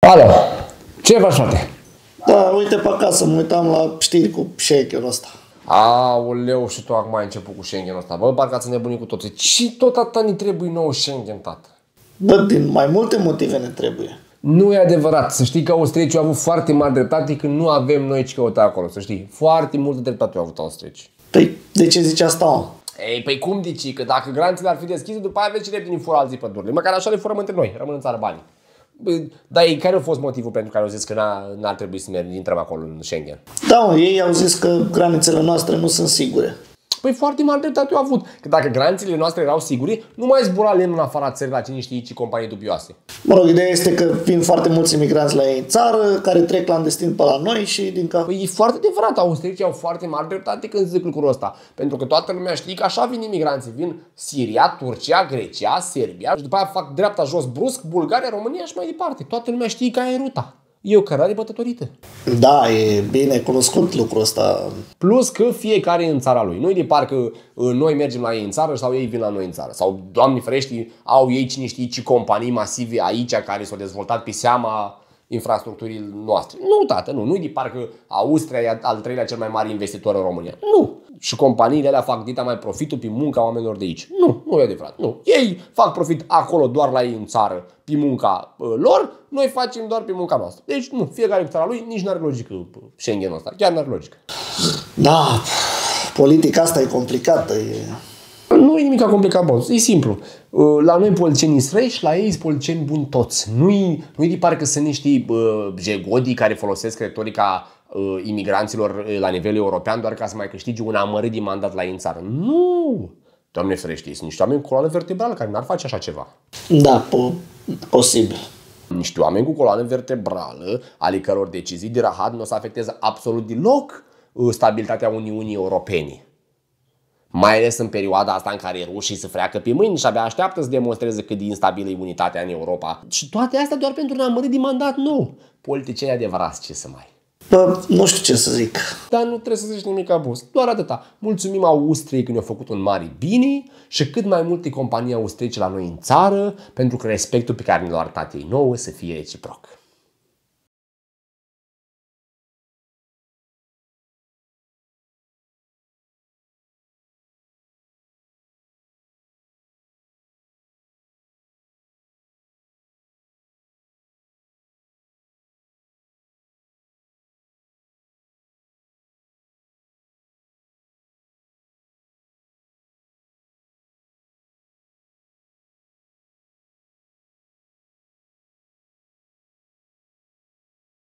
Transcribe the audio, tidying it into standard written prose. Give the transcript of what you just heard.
Alo, ce faci, frate? Da, uite pe acasă, mă uitam la știri cu Schengen-ul ăsta. Aoleu, și tu acum ai început cu Schengen-ul ăsta. Bă, parcă ați nebunit cu toții. Și tot atâta ne trebuie nou Schengen, tată. Bă, din mai multe motive ne trebuie. Nu e adevărat. Să știi că austriecii au avut foarte mare dreptate când nu avem noi ce căuta acolo, să știi. Foarte multă dreptate au avut austriecii. Păi, de ce zici asta, mă? Ei, păi cum dici? Că dacă granițele ar fi deschise, după aia vezi ce repede ne fură alții pădurile. Măcar așa le furăm între noi, rămân în țară banii. Dar care a fost motivul pentru care au zis că n-ar trebui să intrăm acolo în Schengen? Da, mă, ei au zis că granițele noastre nu sunt sigure. Păi foarte mare dreptate au avut. Că dacă granițele noastre erau sigure, nu mai zbura lemn în afara țării la cine știe ce companii dubioase. Mă rog, ideea este că vin foarte mulți imigranți la ei în țară, care trec clandestin pe la noi și din ca... Păi e foarte adevărat, austriecii au foarte mare dreptate când zic lucrul ăsta. Pentru că toată lumea știe că așa vin imigranții. Vin Siria, Turcia, Grecia, Serbia și după aia fac dreapta jos brusc, Bulgaria, România și mai departe. Toată lumea știe că aia e ruta. E o cărare bătătorită. Da, e bine cunoscut lucrul ăsta. Plus că fiecare e în țara lui. Nu e de parcă noi mergem la ei în țară sau ei vin la noi în țară. Sau, Doamne ferești, au ei cine știe ce companii masive aici care s-au dezvoltat pe seama infrastructurii noastre. Nu, tată, nu. Nu e de parcă Austria e al treilea cel mai mare investitor în România. Nu. Și companiile alea fac dita mai profitul pe munca oamenilor de aici. Nu e adevărat. Nu. Ei fac profit acolo doar la ei în țară, pe munca lor, noi facem doar pe munca noastră. Deci nu, fiecare cu țara lui, nici n-are logică Schengen-ul ăsta. Chiar n-are logică. Da, politica asta e complicată. Nu e nimic complicat, boss. E simplu. La noi politicieni străi și la ei sunt politicieni buni toți. Nu-i de parcă sunt niște jegodii care folosesc retorica imigranților la nivel european doar ca să mai câștige un amărât de mandat la ei în țară. Nu! Doamne ferește, sunt niște oameni cu coloană vertebrală care n-ar face așa ceva. Da, posibil. Niște oameni cu coloană vertebrală, ale căror decizii de rahat nu o să afecteze absolut deloc stabilitatea Uniunii Europene. Mai ales în perioada asta în care rușii se freacă pe mâini și abia așteaptă să demonstreze cât de instabilă e unitatea în Europa. Și toate astea doar pentru un amărât de mandat nou. Politicieni adevărați, ce să mai... Bă, nu știu ce să zic. Dar nu trebuie să zici nimic abuz. Doar atâta. Mulțumim Austriei că ne-au făcut un mare bine și cât mai multe companii austriece la noi în țară pentru că respectul pe care ne l-au arătat ei nouă să fie reciproc.